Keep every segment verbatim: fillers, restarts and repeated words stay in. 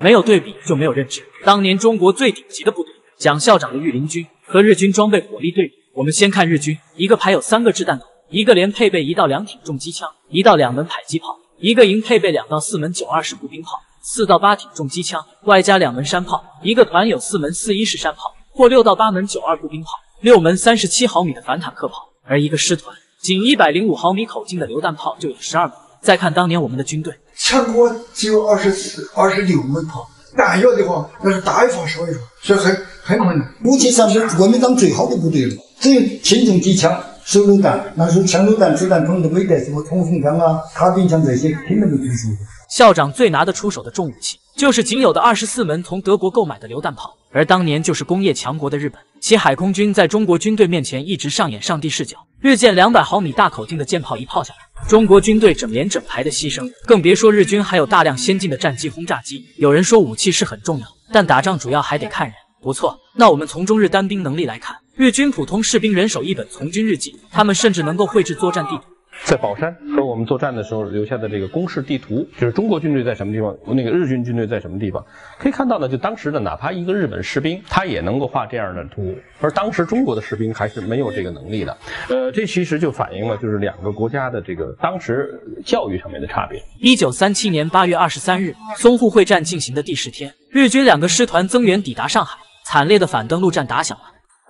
没有对比就没有认知。当年中国最顶级的部队，蒋校长的御林军和日军装备火力对比，我们先看日军，一个排有三个掷弹筒，一个连配备一到两挺重机枪，一到两门迫击炮，一个营配备两到四门九二式步兵炮，四到八挺重机枪，外加两门山炮，一个团有四门四一式山炮或六到八门九二步兵炮，六门三十七毫米的反坦克炮，而一个师团仅一百零五毫米口径的榴弹炮就有十二门。再看当年我们的军队， 全国只有二十四、二十六门炮，弹药的话那是大一发少一发，所以很很困难。 武器上是国民党最好的部队了，只有轻重机枪、手榴弹，那时候枪榴弹、子弹筒都没得，什么冲锋枪啊、卡宾枪这些，根本都不熟。 校长最拿得出手的重武器，就是仅有的二十四门从德国购买的榴弹炮。而当年就是工业强国的日本，其海空军在中国军队面前一直上演上帝视角，日舰两百毫米大口径的舰炮一炮下来，中国军队整连整排的牺牲，更别说日军还有大量先进的战机轰炸机。有人说武器是很重要，但打仗主要还得看人。不错，那我们从中日单兵能力来看，日军普通士兵人手一本从军日记，他们甚至能够绘制作战地图。 在宝山和我们作战的时候留下的这个攻势地图，就是中国军队在什么地方，那个日军军队在什么地方，可以看到呢，就当时的哪怕一个日本士兵，他也能够画这样的图，而当时中国的士兵还是没有这个能力的。呃，这其实就反映了就是两个国家的这个当时教育上面的差别。 一九三七年八月二十三日，淞沪会战进行的第十天，日军两个师团增援抵达上海，惨烈的反登陆战打响了。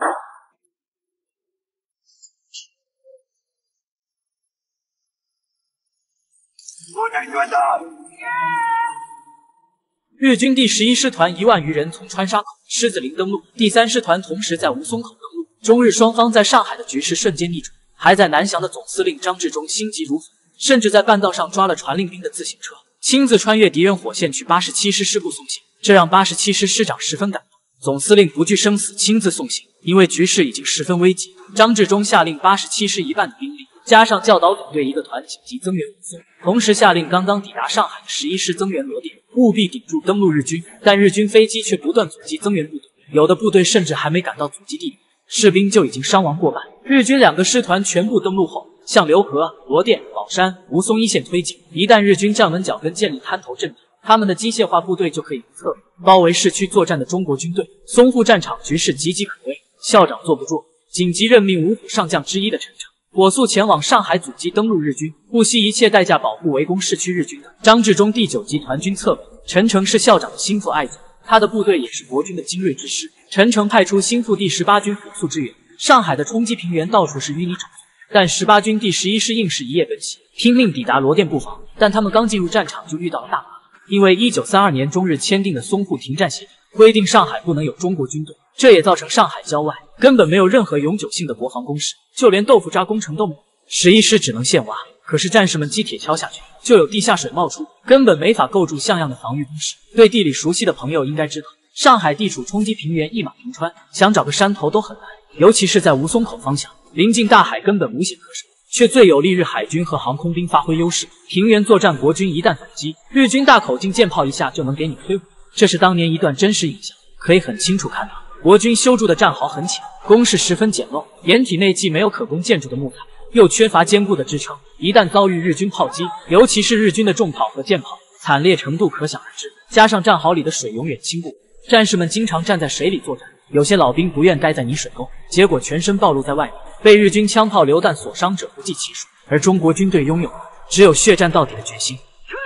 日军第十一师团一万余人从川沙口、狮子林登陆，第三师团同时在吴淞口登陆。中日双方在上海的局势瞬间逆转，还在南翔的总司令张治中心急如焚，甚至在半道上抓了传令兵的自行车，亲自穿越敌人火线去八十七师师部送行，这让八十七师师长十分感动。总司令不惧生死亲自送行，因为局势已经十分危急。张治中下令八十七师一半的兵力，加上教导总队一个团紧急增援吴淞，同时下令刚刚抵达上海的十一师增援罗店，务必顶住登陆日军。但日军飞机却不断阻击增援部队，有的部队甚至还没赶到阻击地点，士兵就已经伤亡过半。日军两个师团全部登陆后，向浏河、罗店、宝山、吴淞一线推进。一旦日军站稳脚跟，建立滩头阵地，他们的机械化部队就可以不测包围市区作战的中国军队。淞沪战场局势岌岌可危，校长坐不住，紧急任命五虎上将之一的陈诚火速前往上海阻击登陆日军，不惜一切代价保护围攻市区日军的张治中第九集团军侧卫。陈诚是校长的心腹爱将，他的部队也是国军的精锐之师。陈诚派出心腹第十八军火速支援，上海的冲击平原到处是淤泥沼泽，但十八军第十一师硬是一夜奔袭，拼命抵达罗店布防。但他们刚进入战场就遇到了大麻烦，因为一九三二年中日签订的淞沪停战协议规定上海不能有中国军队，这也造成上海郊外根本没有任何永久性的国防工事，就连豆腐渣工程都没有。十一师只能现挖，可是战士们积铁锹下去，就有地下水冒出，根本没法构筑像样的防御工事。对地理熟悉的朋友应该知道，上海地处冲击平原，一马平川，想找个山头都很难，尤其是在吴淞口方向，临近大海，根本无险可守，却最有利日海军和航空兵发挥优势。平原作战，国军一旦反击，日军大口径舰炮一下就能给你摧毁。这是当年一段真实影像，可以很清楚看到，国军修筑的战壕很浅，工事十分简陋，掩体内既没有可供建筑的木材，又缺乏坚固的支撑，一旦遭遇日军炮击，尤其是日军的重炮和舰炮，惨烈程度可想而知。加上战壕里的水永远清不过，战士们经常站在水里作战，有些老兵不愿待在泥水沟，结果全身暴露在外面，被日军枪炮榴弹所伤者不计其数。而中国军队拥有的只有血战到底的决心。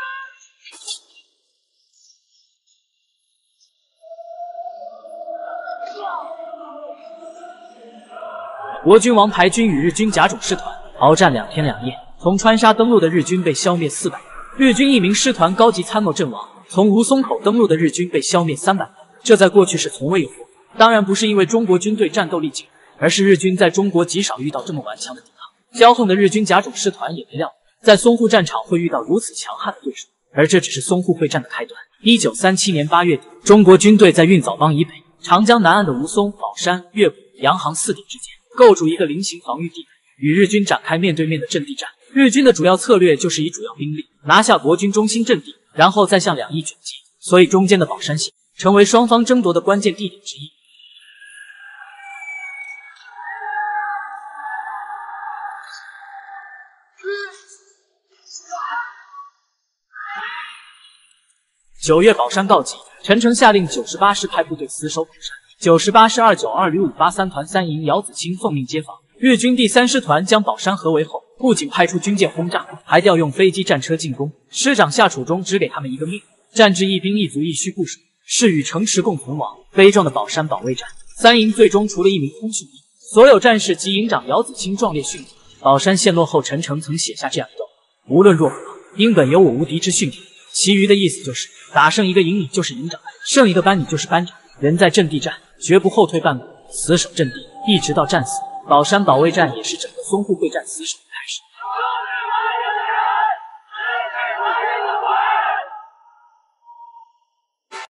国军王牌军与日军甲种师团鏖战两天两夜，从川沙登陆的日军被消灭四百人，日军一名师团高级参谋阵亡；从吴淞口登陆的日军被消灭三百人，这在过去是从未有过。当然不是因为中国军队战斗力惊人，而是日军在中国极少遇到这么顽强的抵抗。骄横的日军甲种师团也没料到，在淞沪战场会遇到如此强悍的对手，而这只是淞沪会战的开端。一九三七年八月底，中国军队在运枣帮以北、长江南岸的吴淞、宝山、月浦、洋行四点之间构筑一个菱形防御地带，与日军展开面对面的阵地战。日军的主要策略就是以主要兵力拿下国军中心阵地，然后再向两翼卷击，所以中间的宝山县成为双方争夺的关键地点之一。九月，宝山告急， 陈诚下令九十八师派部队死守宝山。九十八师二九二旅五八三团三营姚子清奉命接防。日军第三师团将宝山合围后，不仅派出军舰轰炸，还调用飞机战车进攻。师长夏楚中只给他们一个命令：战至一兵一卒，一须固守，誓与城池共存亡。悲壮的宝山保卫战，三营最终除了一名通讯兵，所有战士及营长姚子清壮烈殉国。宝山陷落后，陈诚曾写下这样一段话：无论若何，应本有我无敌之训帖。其余的意思就是，打胜一个营你就是营长，胜一个班你就是班长。人在阵地战，绝不后退半步，死守阵地，一直到战死。宝山保卫战也是整个淞沪会战死守。